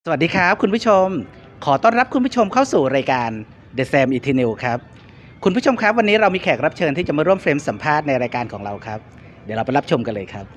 สวัสดีครับคุณผู้ชมขอต้อนรับคุณผู้ชมเข้าสู่รายการ The Sam Eternal ครับคุณผู้ชมครับวันนี้เรามีแขกรับเชิญที่จะมาร่วมเฟรมสัมภาษณ์ในรายการของเราครับเดี๋ยวเราไปรับชมกันเลยครับ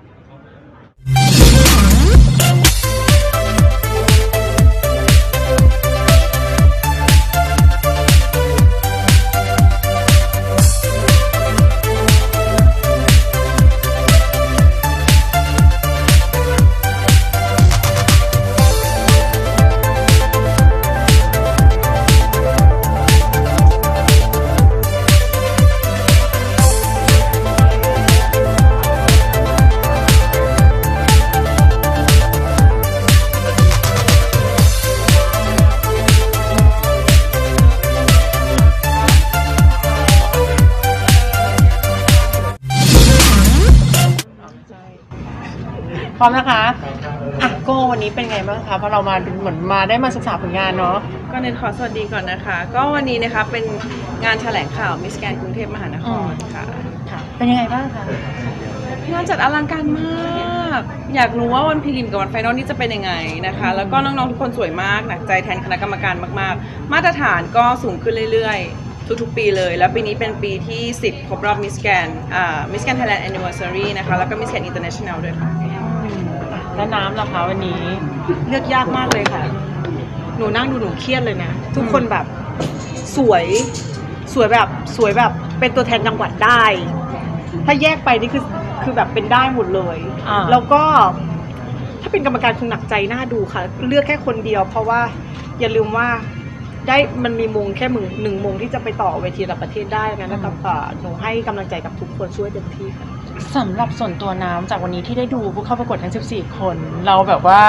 พร้อมนะคะอ่ะโก้วันนี้เป็นไงบ้างคะเพราะเรามาเหมือนมาได้มาศึกษาผลงานเนาะก็เน้นขอสวัสดีก่อนนะคะก็วันนี้นะคะเป็นงานแถลงข่าวมิสแกรนด์กรุงเทพมหานครค่ะเป็นยังไงบ้างคะงานจัดอลังการมากอยากรู้ว่าวันพรีลิมกับวันไฟนอลนี่จะเป็นยังไงนะคะแล้วก็น้องๆทุกคนสวยมากหนักใจแทนคณะกรรมการมากๆมาตรฐานก็สูงขึ้นเรื่อยๆทุกๆปีเลยแล้วปีนี้เป็นปีที่10ครบรอบมิสแกรนด์ไทยแลนด์แอนนิเวอร์ซารีนะคะแล้วก็มิสแกรนด์อินเตอร์เนชั่นแนลด้วยค่ะแล้วน้ำล่ะคะวันนี้เลือกยากมากเลยค่ะหนูนั่งดูหนูเครียดเลยนะทุกคนแบบสวยแบบเป็นตัวแทนจังหวัดได้ถ้าแยกไปนี่คือแบบเป็นได้หมดเลยแล้วก็ถ้าเป็นกรรมการคงหนักใจน่าดูค่ะเลือกแค่คนเดียวเพราะว่าอย่าลืมว่าได้มันมีมงแค่หนึ่งมงที่จะไปต่อเวทีระดับประเทศได้นะแล้วก็หนูให้กำลังใจกับทุกคนช่วยเต็มที่ค่ะสำหรับส่วนตัวน้ำจากวันนี้ที่ได้ดูผู้เข้าประกวดทั้ง14คนเราแบบว่า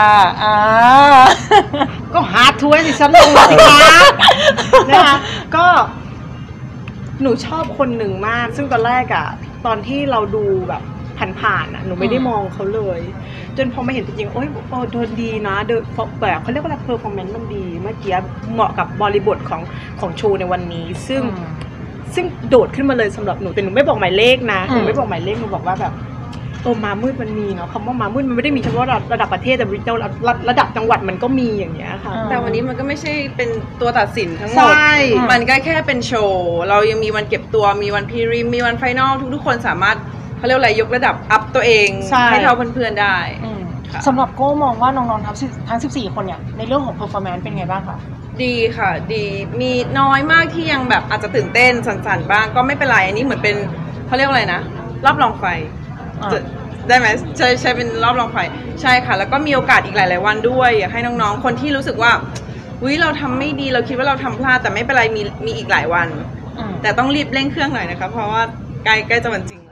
ก็หาถ้วยสิฉันลงสิคะนะคะก็หนูชอบคนหนึ่งมากซึ่งตอนแรกอะตอนที่เราดูแบบผ่านๆอะหนูไม่ได้มองเขาเลยจนพอมาเห็นจริงๆโอ้ยเดินดีนะเดินแบบเขาเรียกว่าเพอร์ฟอร์แมนซ์มันดีเมื่อกี้เหมาะกับบริบทของโชว์ในวันนี้ซึ่งโดดขึ้นมาเลยสำหรับหนูแต่หนูไม่บอกหมายเลขนะหนูไม่บอกหมายเลขหนูบอกว่าแบบมามืดมันมีเนาะคำว่ามามืดมันไม่ได้มีเฉพาะระดับประเทศแต่ระดับจังหวัดมันก็มีอย่างเงี้ยค่ะแต่วันนี้มันก็ไม่ใช่เป็นตัวตัดสินทั้งหมดมันก็แค่เป็นโชว์เรายังมีวันเก็บตัวมีวันพรีริมมีวันไฟนอลทุกคนสามารถเขาเรียกอะไรยกระดับอัพตัวเองให้เท่าเพื่อนๆได้สำหรับโก้มองว่าน้องๆทั้ง14คนเนี่ยในเรื่องของเพอร์ฟอร์แมนซ์เป็นไงบ้างคะดีค่ะดีมีน้อยมากที่ยังแบบอาจจะตื่นเต้นสั่นๆบ้างก็ไม่เป็นไรอันนี้เหมือนเป็นเขาเรียกว่าอะไรนะรอบรองไฟได้ไหมใช่เป็นรอบรองไฟใช่ค่ะแล้วก็มีโอกาสอีกหลายๆวันด้วยอยากให้น้องๆคนที่รู้สึกว่าเราทำไม่ดีเราคิดว่าเราทำพลาดแต่ไม่เป็นไรมีอีกหลายวันแต่ต้องรีบเร่งเครื่องหน่อยนะคะเพราะว่าใกล้จะวันจริง